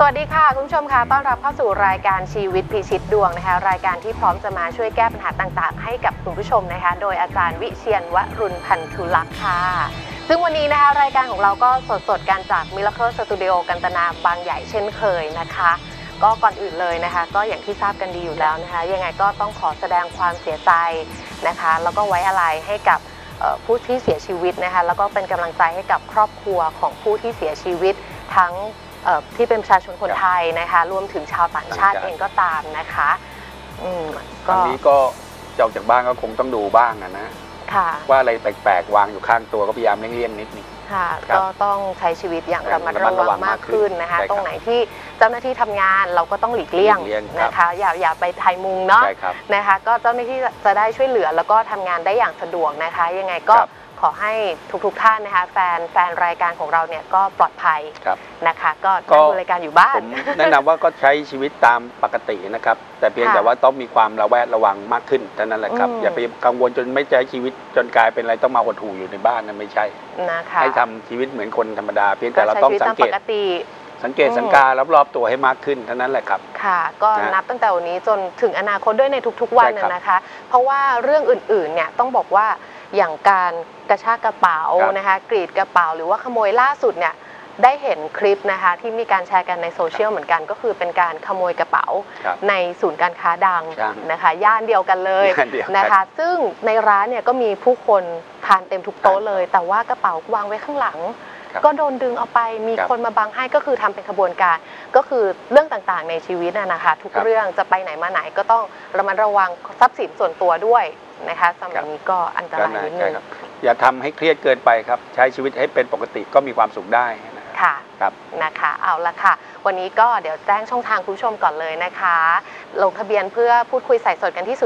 วัสดีค่ะคุณผู้ชมค่ะต้อนรับเข้าสู่รายการชีวิตพิชิตดวงนะคะรายการที่พร้อมจะมาช่วยแก้ปัญหาต่างๆให้กับคุณผู้ชมนะคะโดยอาจารย์วิเชียรวรุณพันธุลักษณ์ค่ะซึ่งวันนี้นะคะรายการของเราก็สดๆกันจาก Miracle Studio กันตนาบางใหญ่เช่นเคยนะคะก็ก่อนอื่นเลยนะคะก็อย่างที่ทราบกันดีอยู่แล้วนะคะยังไงก็ต้องขอแสดงความเสียใจนะคะแล้วก็ไว้อาลัยให้กับผู้ที่เสียชีวิตนะคะแล้วก็เป็นกำลังใจให้กับครอบครัวของผู้ที่เสียชีวิตทั้งที่เป็นประชาชนคนไทยนะคะรวมถึงชาวต่างชาติเองก็ตามนะคะตอนนี้ก็ออกจากบ้านก็คงต้องดูบ้างนะว่าอะไรแปลกๆวางอยู่ข้างตัวก็พยายามเลี่ยงนิดนึงค่ะก็ต้องใช้ชีวิตอย่างระมัดระวังมากขึ้นนะคะตรงไหนที่เจ้าหน้าที่ทำงานเราก็ต้องหลีกเลี่ยงนะคะอย่าไปไทยมุงเนาะนะคะก็เจ้าหน้าที่จะได้ช่วยเหลือแล้วก็ทำงานได้อย่างสะดวกนะคะยังไงก็ขอให้ทุกท่านนะคะแฟนรายการของเราเนี่ยก็ปลอดภัยนะคะก็ดูรายการอยู่บ้านแนะนำว่าก็ใช้ชีวิตตามปกตินะครับแต่เพียงแต่ว่าต้องมีความระแวดระวังมากขึ้นเท่านั้นแหละครับอย่าไปกังวลจนไม่ใช้ชีวิตจนกลายเป็นอะไรต้องมาหดหู่อยู่ในบ้านนั่นไม่ใช่นะคะให้ทำชีวิตเหมือนคนธรรมดาเพียงแต่เราต้องสังเกตสังการรอบๆตัวให้มากขึ้นเท่านั้นแหละครับค่ะก็นับตั้งแต่วันนี้จนถึงอนาคตด้วยในทุกๆวันนะคะเพราะว่าเรื่องอื่นๆเนี่ยต้องบอกว่าอย่างการกระชากกระเป๋านะคะกรีดกระเป๋าหรือว่าขโมยล่าสุดเนี่ยได้เห็นคลิปนะคะที่มีการแชร์กันในโซเชียลเหมือนกันก็คือเป็นการขโมยกระเป๋าในศูนย์การค้าดังนะคะย่านเดียวกันเลยนะคะซึ่งในร้านเนี่ยก็มีผู้คนทานเต็มทุกโต๊ะเลยแต่ว่ากระเป๋าวางไว้ข้างหลังก็โดนดึงเอาไปมีคนมาบังให้ก็คือทำเป็นขบวนการก็คือเรื่องต่างๆในชีวิตนะคะทุกเรื่องจะไปไหนมาไหนก็ต้องระมัดระวังทรัพย์สินส่วนตัวด้วยนะคะสมัยนี้ก็อันตรายนิดนึงอย่าทำให้เครียดเกินไปครับใช้ชีวิตให้เป็นปกติก็มีความสุขได้ค่ะนะคะเอาละค่ะวันนี้ก็เดี๋ยวแจ้งช่องทางคุณผู้ชมก่อนเลยนะคะลงทะเบียนเพื่อพูดคุยสายสดกันที่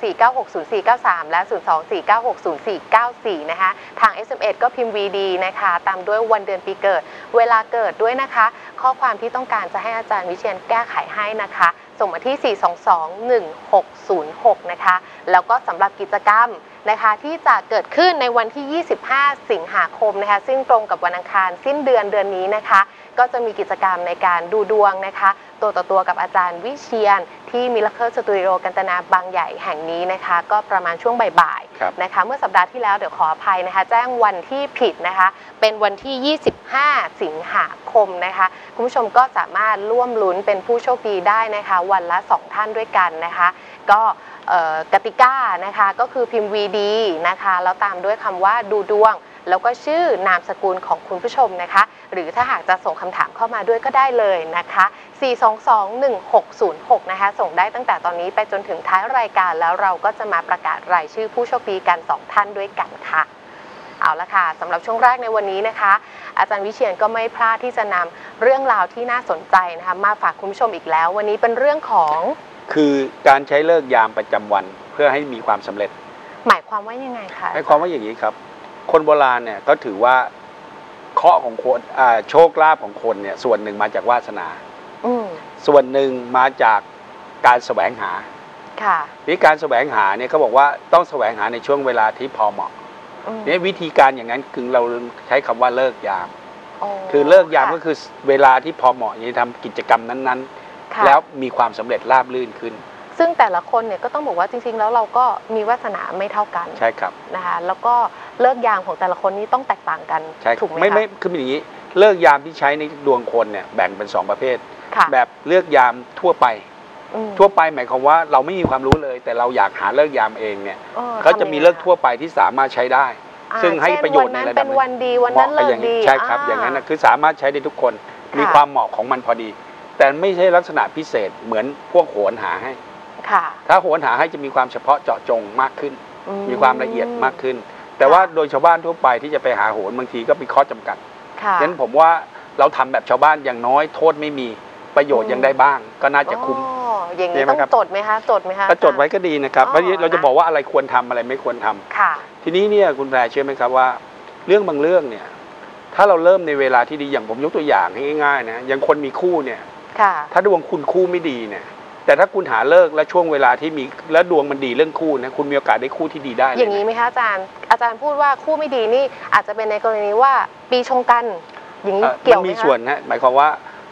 024960493 และ 024960494 นะคะทาง SMS ก็พิมพ์ VD นะคะตามด้วยวันเดือนปีเกิดเวลาเกิดด้วยนะคะข้อความที่ต้องการจะให้อาจารย์วิเชียรแก้ไขให้นะคะส่งมาที่ 4221606 นะคะแล้วก็สำหรับกิจกรรมนะคะที่จะเกิดขึ้นในวันที่ 25 สิงหาคมนะคะซึ่งตรงกับวันอังคารสิ้นเดือนนี้นะคะก็จะมีกิจกรรมในการดูดวงนะคะตัวต่อตัวกับอาจารย์วิเชียรที่ Miracle Studio กันตนาบางใหญ่แห่งนี้นะคะก็ประมาณช่วงบ่ายๆนะคะเมื่อสัปดาห์ที่แล้วเดี๋ยวขออภัยนะคะแจ้งวันที่ผิดนะคะเป็นวันที่ 25 สิงหาคมนะคะคุณผู้ชมก็สามารถร่วมลุ้นเป็นผู้โชคดีได้นะคะวันละ2ท่านด้วยกันนะคะก็กติกานะคะก็คือพิมพ์ VD นะคะแล้วตามด้วยคำว่าดูดวงแล้วก็ชื่อนามสกุลของคุณผู้ชมนะคะหรือถ้าหากจะส่งคำถามเข้ามาด้วยก็ได้เลยนะคะ 4221606 นะคะส่งได้ตั้งแต่ตอนนี้ไปจนถึงท้ายรายการแล้วเราก็จะมาประกาศรายชื่อผู้โชคดีกัน2ท่านด้วยกันค่ะเอาละค่ะสำหรับช่วงแรกในวันนี้นะคะอาจารย์วิเชียรก็ไม่พลาดที่จะนำเรื่องราวที่น่าสนใจนะคะมาฝากคุณผู้ชมอีกแล้ววันนี้เป็นเรื่องของคือการใช้ฤกษ์ยามประจำวันเพื่อให้มีความสำเร็จหมายความว่ายังไงคะหมายความว่าอย่างนี้ครับคนโบราณเนี่ยก็ถือว่าเคราะห์ของคนโชคลาภของคนเนี่ยส่วนหนึ่งมาจากวาสนาส่วนหนึ่งมาจากการแสวงหาวิธีการแสวงหาเนี่ยเขาบอกว่าต้องแสวงหาในช่วงเวลาที่พอเหมาะเนี่ยวิธีการอย่างนั้นคือเราใช้คำว่าเลิกยามคือเลิกยามก็คือเวลาที่พอเหมาะที่ทำกิจกรรมนั้นๆแล้วมีความสำเร็จราบรื่นขึ้นซึ่งแต่ละคนเนี่ยก็ต้องบอกว่าจริงๆแล้วเราก็มีวาสนาไม่เท่ากันใช่ครับนะคะแล้วก็เลิกยามของแต่ละคนนี้ต้องแตกต่างกันถูกไหมไม่คือเป็นอย่างนี้เลิกยามที่ใช้ในดวงคนเนี่ยแบ่งเป็น2ประเภทแบบเลิกยามทั่วไปหมายความว่าเราไม่มีความรู้เลยแต่เราอยากหาเลิกยามเองเนี่ยก็จะมีเลิกทั่วไปที่สามารถใช้ได้ซึ่งให้ประโยชน์ในระดับเป็นวันดีวันนั้นเลิกดีใช่ครับอย่างนั้นคือสามารถใช้ได้ทุกคนมีความเหมาะของมันพอดีแต่ไม่ใช่ลักษณะพิเศษเหมือนพวกโหรหาให้ถ้าโหรหาให้จะมีความเฉพาะเจาะจงมากขึ้นมีความละเอียดมากขึ้นแต่ว่าโดยชาวบ้านทั่วไปที่จะไปหาโหรบางทีก็มีข้อจำกัดฉะนั้นผมว่าเราทำแบบชาวบ้านอย่างน้อยโทษไม่มีประโยชน์ยังได้บ้างก็น่าจะคุ้มอย่างนี้ต้องจดไหมคะจดไหมคะก็จดไว้ก็ดีนะครับเพราะเราจะบอกว่าอะไรควรทำอะไรไม่ควรทำทีนี้เนี่ยคุณแพรเชื่อไหมครับว่าเรื่องบางเรื่องเนี่ยถ้าเราเริ่มในเวลาที่ดีอย่างผมยกตัวอย่างให้ง่ายๆนะอย่างคนมีคู่เนี่ยถ้าดวงคุณคู่ไม่ดีเนี่ยแต่ถ้าคุณหาเลิกและช่วงเวลาที่มีและดวงมันดีเรื่องคู่นะคุณมีโอกาสได้คู่ที่ดีได้อย่างนี้ไหมคะอาจารย์พูดว่าคู่ไม่ดีนี่อาจจะเป็นในกรณีว่าปีชงกันอย่างนี้เกี่ยวไหมคะมีส่วนนะหมายความว่า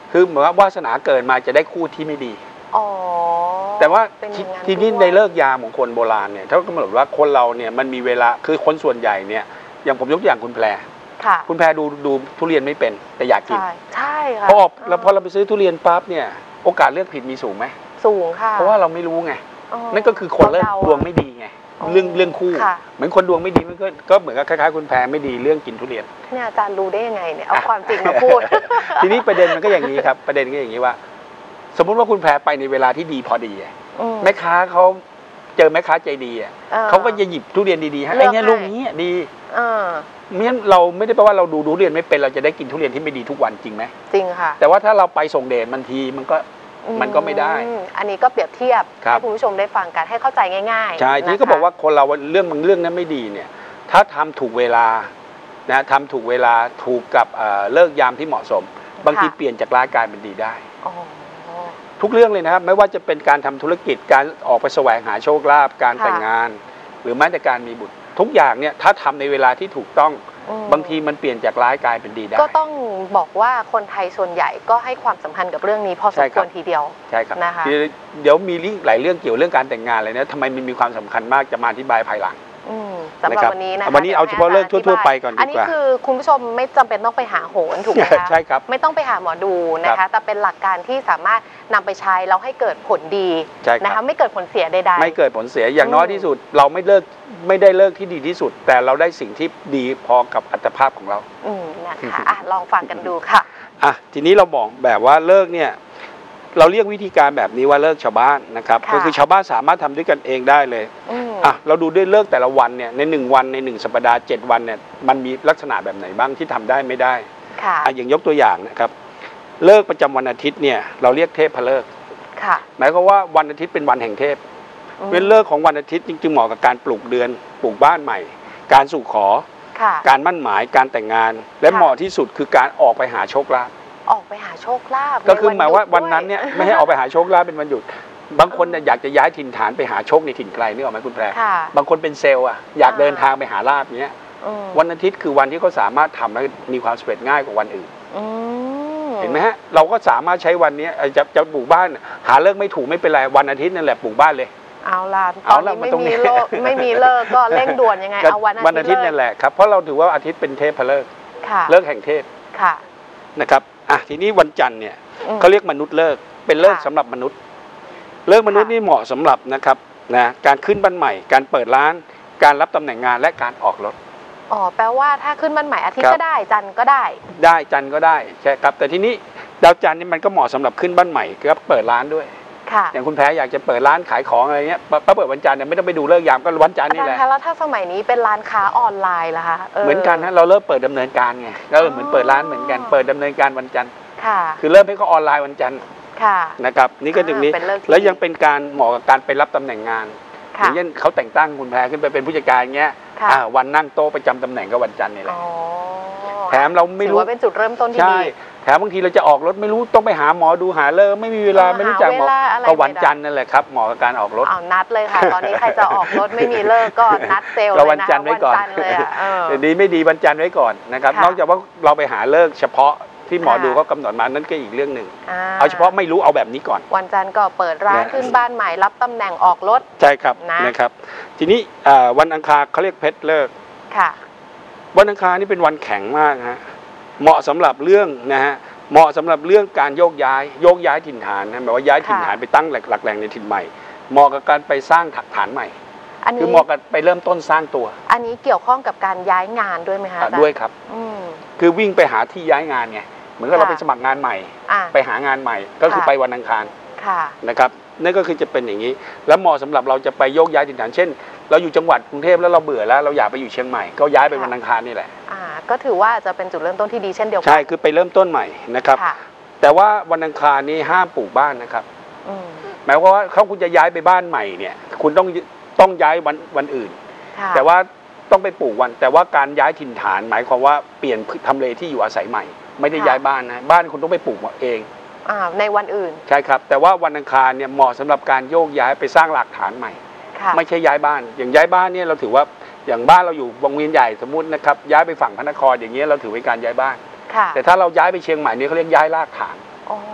คือเหมือนว่าวาสนาเกิดมาจะได้คู่ที่ไม่ดีอ๋อแต่ว่าทีนี้ในด้วยเลิกยามของคนโบราณเนี่ยเขากำหนดว่าคนเราเนี่ยมันมีเวลาคือคนส่วนใหญ่เนี่ยอย่างผมยกตัวอย่างคุณแพรค่ะคุณแพรดูทุเรียนไม่เป็นแต่อยากกินใช่ค่ะพอเราไปซื้อทุเรียนปั๊บเนี่ยโอกาสเลือกผิดมีสูงไหมสูงค่ะเพราะว่าเราไม่รู้ไงนั่นก็คือคนเลิกดวงไม่ดีไงเรื่องคู่เหมือนคนดวงไม่ดีมันก็เหมือนกับคล้ายๆคุณแพรไม่ดีเรื่องกินทุเรียนเนี่ยอาจารย์รู้ได้ยังไงเนี่ยเอาความจริงมาพูดทีนี้ประเด็นมันก็อย่างนี้ครับประเด็นก็อย่างนี้ว่าสมมุติว่าคุณแพรไปในเวลาที่ดีพอดีแม่ค้าเขาเจอแม่ค้าใจดีเขาก็จะหยิบทุเรียนดีๆให้ไอ้เนี่ยลูกนี้ดีเมื่อเราไม่ได้แปลว่าเราดูทุเรียนไม่เป็นเราจะได้กินทุเรียนที่ไม่ดีทุกวันจริงไหมจริงค่ะแต่ว่าถ้าเราไปส่งเดชมันทีมันก็ไม่ได้อันนี้ก็เปรียบเทียบให้คุณผู้ชมได้ฟังกันให้เข้าใจง่ายๆใช่ทีนี้ก็บอกว่าคนเราเรื่องบางเรื่องนั้นไม่ดีเนี่ยถ้าทำถูกเวลานะทำถูกเวลาถูกกับเลิกยามที่เหมาะสมบางทีเปลี่ยนจากร้ายกลายเป็นดีได้ทุกเรื่องเลยนะครับไม่ว่าจะเป็นการทำธุรกิจการออกไปแสวงหาโชคลาภการแต่งงานหรือแม้แต่การมีบุตรทุกอย่างเนี่ยถ้าทำในเวลาที่ถูกต้องบางทีมันเปลี่ยนจากร้ายกลายเป็นดีได้ก็ต้องบอกว่าคนไทยส่วนใหญ่ก็ให้ความสำคัญกับเรื่องนี้พอสมควรทีเดียวใช่ครับนะคะเดี๋ยวมีหลายเรื่องเกี่ยวเรื่องการแต่งงานเลยนะทำไมมันมีความสำคัญมากจะมาอธิบายภายหลังสำหรับวันนี้นะคะวันนี้เอาเฉพาะเรื่องทั่วๆไปก่อนดีกว่าอันนี้คือคุณผู้ชมไม่จำเป็นต้องไปหาโหรถูกไหมคะใช่ครับไม่ต้องไปหาหมอดูนะคะแต่เป็นหลักการที่สามารถนำไปใช้แล้วให้เกิดผลดีนะคะไม่เกิดผลเสียใดๆไม่เกิดผลเสียอย่างน้อยที่สุดเราไม่ได้เลิกที่ดีที่สุดแต่เราได้สิ่งที่ดีพอกับอัตภาพของเรานะคะลองฟังกันดูค่ะทีนี้เราบอกแบบว่าเลิกเนี่ยเราเรียกวิธีการแบบนี้ว่าเลิกชาวบ้านนะครับก็คือชาวบ้านสามารถทำด้วยกันเองได้เลยเราดูด้วยเลิกแต่ละวันเนี่ยใน1วันใน1สัปดาห์7วันเนี่ยมันมีลักษณะแบบไหนบ้างที่ทำได้ไม่ได้อย่างยกตัวอย่างนะครับเลิกประจำวันอาทิตย์เนี่ยเราเรียกเทพเลิกหมายความว่าวันอาทิตย์เป็นวันแห่งเทพเป็นเลิกของวันอาทิตย์จริงๆเหมาะกับการปลูกเดือนปลูกบ้านใหม่การสู่ขอการมั่นหมายการแต่งงานและเหมาะที่สุดคือการออกไปหาโชคลาภออกไปหาโชคลาภก็คือหมายว่าวันนั้นเนี่ยไม่ให้ออกไปหาโชคลาภเป็นวันหยุดบางคนเนี่ยอยากจะย้ายถิ่นฐานไปหาโชคในถิ่นไกลนึกออกไหมคุณแพรบางคนเป็นเซลล์อยากเดินทางไปหาลาภเนี้ยวันอาทิตย์คือวันที่เขาสามารถทำให้มีความสำเร็จง่ายกว่าวันอื่นเห็นไหมฮะเราก็สามารถใช้วันนี้จะปลูกบ้านหาเลิกไม่ถูกไม่เป็นไรวันอาทิตย์นั่นแหละปลูกบ้านเลยเอาล่ะตอนนี้ไม่มีเลิกก็เร่งด่วนยังไงเอาวันอาทิตย์นั่นแหละครับเพราะเราถือว่าอาทิตย์เป็นเทพเลิกเลิกแห่งเทพนะครับทีนี้วันจันทร์เนี่ยเขาเรียกมนุษย์เลิกเป็นเลิกสำหรับมนุษย์เลิกมนุษย์นี่เหมาะสำหรับนะครับการขึ้นบ้านใหม่การเปิดร้านการรับตำแหน่งงานและการออกรถแปลว่าถ้าขึ้นบ้านใหม่อาทิตย์ก็ได้จันทร์ก็ได้จันทร์ก็ได้ใช่ครับแต่ทีนี้ดาวจันทร์นี่มันก็เหมาะสำหรับขึ้นบ้านใหม่ก็เปิดร้านด้วยอย่างคุณแพ้อยากจะเปิดร้านขายของอะไรเงี้ยเปิดวันจันทร์เนี่ยไม่ต้องไปดูเลิกยามก็วันจันทร์นี่แหละแล้วถ้าสมัยนี้เป็นร้านค้าออนไลน์ล่ะคะเหมือนกันนะเราเริ่มเปิดดำเนินการไงก็เหมือนเปิดร้านเหมือนกันเปิดดำเนินการวันจันทร์คือเริ่มให้เขาออนไลน์วันจันทร์นะครับนี่ก็ตรงนี้แล้วยังเป็นการเหมาะกับการไปรับตำแหน่งงานอย่างเช่นเขาแต่งตั้งคุณแพรขึ้นไปเป็นผู้จัดการเงี้ยวันนั่งโต๊ะประจำตำแหน่งก็วันจันทร์นี่แหละแถมเราไม่รู้ว่าเป็นจุดเริ่มต้นที่ดีแถมบางทีเราจะออกรถไม่รู้ต้องไปหาหมอดูหาเลิกไม่มีเวลาไม่รู้จักหมอก็วันจันทร์นั่นแหละครับเหมาะกับการออกรถนัดเลยค่ะตอนนี้ใครจะออกรถไม่มีเลิกก็นัดเซลล์เลยนะวันจันทร์ไว้ก่อนดีไม่ดีวันจันทร์ไว้ก่อนนะครับนอกจากว่าเราไปหาเลิกเฉพาะที่หมอดูเขากำหนดมานั่นก็อีกเรื่องหนึ่งเอาเฉพาะไม่รู้เอาแบบนี้ก่อนวันจันทร์ก็เปิดร้านขึ้นบ้านใหม่รับตำแหน่งออกรถใช่ครับนะครับทีนี้วันอังคารเขาเรียกเพชรเลิกวันอังคารนี่เป็นวันแข็งมากฮะเหมาะสำหรับเรื่องนะฮะเหมาะสำหรับเรื่องการโยกย้ายถิ่นฐานนะหมายว่าย้ายถิ่นฐานไปตั้งหลักแหล่งในถิ่นใหม่เหมาะกับการไปสร้างฐานใหม่คือเหมาะกับไปเริ่มต้นสร้างตัวอันนี้เกี่ยวข้องกับการย้ายงานด้วยไหมคะด้วยครับคือวิ่งไปหาที่ย้ายงานไงเหมือนกับเราไปสมัครงานใหม่ไปหางานใหม่ก็คือไปวันอังคารนะครับนั่นก็คือจะเป็นอย่างนี้แล้วเหมาะสำหรับเราจะไปโยกย้ายถิ่นฐานเช่นเราอยู่จังหวัดกรุงเทพแล้วเราเบื่อแล้วเราอยากไปอยู่เชียงใหม่ก็ย้ายไปวันอังคารนี่แหละก็ถือว่าจะเป็นจุดเริ่มต้นที่ดีเช่นเดียวกันใช่คือไปเริ่มต้นใหม่นะครับแต่ว่าวันอังคารนี้ห้ามปลูกบ้านนะครับหมายความว่าเขาคุณจะย้ายไปบ้านใหม่เนี่ยคุณต้องย้ายวันอื่นแต่ว่าต้องไปปลูกวันแต่ว่าการย้ายถิ่นฐานหมายความว่าเปลี่ยนทำเลที่อยู่อาศัยใหม่ไม่ได้ย้ายบ้านนะบ้านคุณต้องไปปลูกเองในวันอื่นใช่ครับแต่ว่าวันอังคารเนี่ยเหมาะสำหรับการโยกย้ายไปสร้างหลักฐานใหม่ไม่ใช่ย้ายบ้านอย่างย้ายบ้านเนี่ยเราถือว่าอย่างบ้านเราอยู่วงเวียนใหญ่สมมุตินะครับย้ายไปฝั่งพระนครอย่างเงี้ยเราถือเป็นการย้ายบ้านแต่ถ้าเราย้ายไปเชียงใหม่เนี่ยเขาเรียกย้ายรากฐาน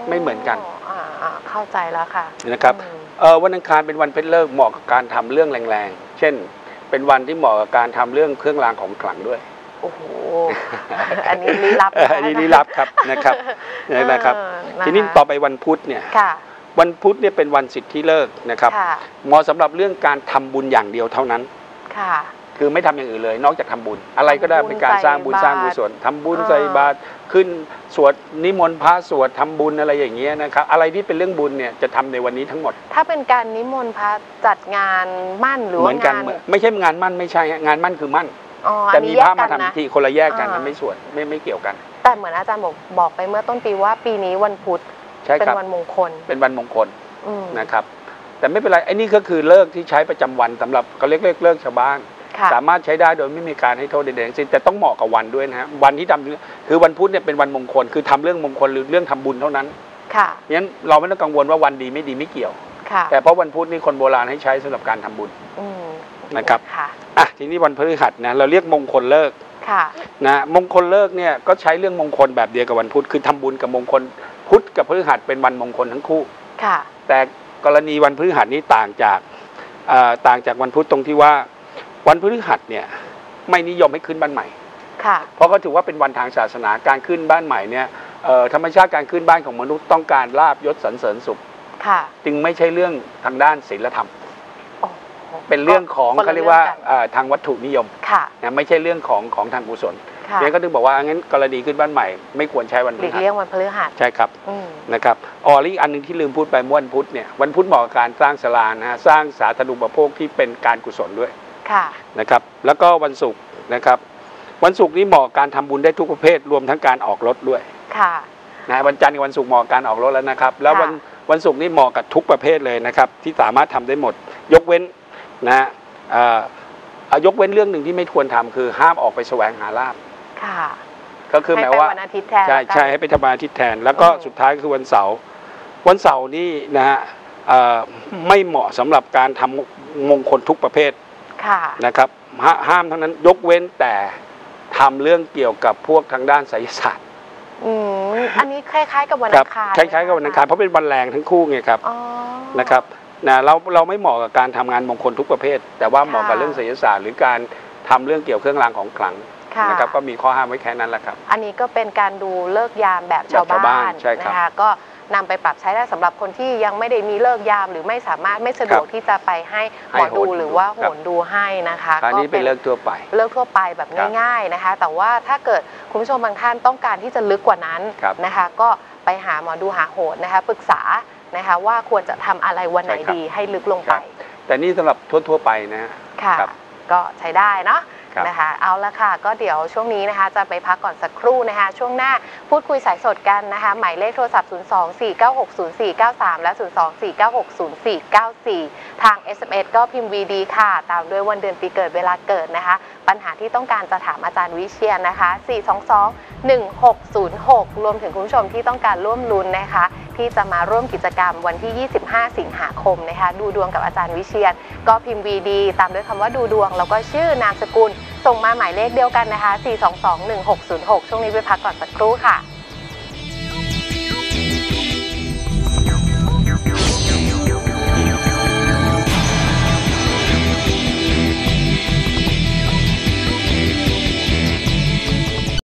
ไม่เหมือนกันเข้าใจแล้วค่ะนะครับวันอังคารเป็นวันเพชรเลิกเหมาะกับการทำเรื่องแรงๆเช่นเป็นวันที่เหมาะกับการทำเรื่องเครื่องรางของขลังด้วยโอ้โหอันนี้ลี้ลับอันนี้ลี้ลับครับนะครับทีนี้ต่อไปวันพุธเนี่ยวันพุธเนี่ยเป็นวันสิทธิฤกษ์นะครับเหมาะสำหรับเรื่องการทำบุญอย่างเดียวเท่านั้นคือไม่ทำอย่างอื่นเลยนอกจากทำบุญอะไรก็ได้เป็นการสร้างบุญสร้างกุศลทำบุญใส่บาตรขึ้นสวดนิมนต์พระสวดทำบุญอะไรอย่างเงี้ยนะครับอะไรที่เป็นเรื่องบุญเนี่ยจะทำในวันนี้ทั้งหมดถ้าเป็นการนิมนต์พระจัดงานมั่นหรือว่างานไม่ใช่งานมั่นไม่ใช่งานมั่นคือมั่นแต่มีพระมาทำพิธีคนละแยกกันไม่ส่วนไม่เกี่ยวกันแต่เหมือนอาจารย์บอกไปเมื่อต้นปีว่าปีนี้วันพุธเป็นวันมงคลเป็นวันมงคลนะครับแต่ไม่เป็นไรไอ้นี่ก็คือเลิกที่ใช้ประจำวันสำหรับก็เรียกเลิกชาวบ้านสามารถใช้ได้โดยไม่มีการให้โทษใดๆทั้งสิ้นแต่ต้องเหมาะกับวันด้วยนะฮะวันที่ทำคือวันพุธเนี่ยเป็นวันมงคลคือทำเรื่องมงคลหรือเรื่องทำบุญเท่านั้นค่ะงั้นเราไม่ต้องกังวลว่าวันดีไม่ดีไม่เกี่ยวแต่เพราะวันพุธนี่คนโบราณให้ใช้สำหรับการทำบุญนะครับทีนี้วันพฤหัสนะเราเรียกมงคลเลิกนะมงคลเลิกเนี่ยก็ใช้เรื่องมงคลแบบเดียวกับวันพุธคือทำบุญกับมงคลพุธกับพฤหัสเป็นวันมงคลทั้งคู่แต่กรณีวันพฤหัสนี้ต่างจากวันพุธตรงที่ว่าวันพฤหัสเนี่ยไม่นิยมให้ขึ้นบ้านใหม่เพราะเขาถือว่าเป็นวันทางศาสนาการขึ้นบ้านใหม่เนี่ยธรรมชาติการขึ้นบ้านของมนุษย์ต้องการลาภยศสรรเสริญสุขจึงไม่ใช่เรื่องทางด้านศีลธรรมเป็นเรื่องของเขาเรียกว่าทางวัตถุนิยมไม่ใช่เรื่องของทางกุศลเนี่ยก็ถึงบอกว่างั้นกรณีขึ้นบ้านใหม่ไม่ควรใช้วันพฤหัสหลีกเลี่ยงวันพฤหัสใช่ครับนะครับอีกอันหนึ่งที่ลืมพูดไปวันพุธเนี่ยวันพุธเหมาะกับการสร้างศาลานะสร้างสาธารณูปโภคที่เป็นการกุศลด้วยนะครับแล้วก็วันศุกร์นะครับวันศุกร์นี้เหมาะการทำบุญได้ทุกประเภทรวมทั้งการออกรถด้วยนะวันจันทร์กับวันศุกร์เหมาะการออกรถแล้วนะครับแล้ววันศุกร์นี้เหมาะกับทุกประเภทเลยนะครับที่สามารถทำได้หมดยกเว้นนะยกเว้นเรื่องหนึ่งที่ไม่ควรทำคือห้ามออกไปแสวงหาลาภก็คือหมายว่าใช่ให้ไปทำวันอาทิตย์แทนแล้วก็สุดท้ายคือวันเสาร์นี่นะฮะไม่เหมาะสำหรับการทำมงคลทุกประเภทนะครับห้ามทั้งนั้นยกเว้นแต่ทำเรื่องเกี่ยวกับพวกทางด้านไสยศาสตร์อันนี้คล้ายๆกับวันอังคารคล้ายๆกับวันอังคารเพราะเป็นวันแรงทั้งคู่ไงครับนะครับเราไม่เหมาะกับการทำงานมงคลทุกประเภทแต่ว่าเหมาะกับเรื่องไสยศาสตร์หรือการทำเรื่องเกี่ยวเครื่องรางของขลังนะครับก็มีข้อห้ามไว้แค่นั้นแหละครับอันนี้ก็เป็นการดูเลิกยามแบบชาวบ้านนะคะก็นำไปปรับใช้ได้สำหรับคนที่ยังไม่ได้มีเลิกยามหรือไม่สามารถไม่สะดวกที่จะไปให้หมอดูหรือว่าโหนดูให้นะคะก็เป็นเลิกทั่วไปแบบง่ายๆนะคะแต่ว่าถ้าเกิดคุณผู้ชมบางท่านต้องการที่จะลึกกว่านั้นนะคะก็ไปหาหมอดูหาโหนนะคะปรึกษานะคะว่าควรจะทำอะไรวันไหนดีให้ลึกลงไปแต่นี่สำหรับทั่วไปนะค่ะก็ใช้ได้เนาะนะคะเอาละค่ะก็เดี๋ยวช่วงนี้นะคะจะไปพักก่อนสักครู่นะคะช่วงหน้าพูดคุยสายสดกันนะคะหมายเลขโทรศัพท์ 024960493 และ 024960494 ทาง SMS ก็พิมพ์ VD ค่ะตามด้วยวันเดือนปีเกิดเวลาเกิดนะคะปัญหาที่ต้องการจะถามอาจารย์วิเชียรนะคะ422-1606รวมถึงคุณผู้ชมที่ต้องการร่วมลุ้นนะคะที่จะมาร่วมกิจกรรมวันที่25สิงหาคมนะคะดูดวงกับอาจารย์วิเชียรก็พิมพ์ VD ตามด้วยคำว่าดูดวงแล้วก็ชื่อนามสกุลส่งมาหมายเลขเดียวกันนะคะ422-1606ช่วงนี้ไปพักก่อนสักครู่ค่ะ